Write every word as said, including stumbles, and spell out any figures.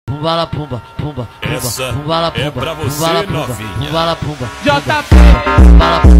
pumba la pumba, pumba, pumba, Essa pumba la pumba, é pra você, pumba la pumba, novinha. pumba la pumba, J P pumba la pumba.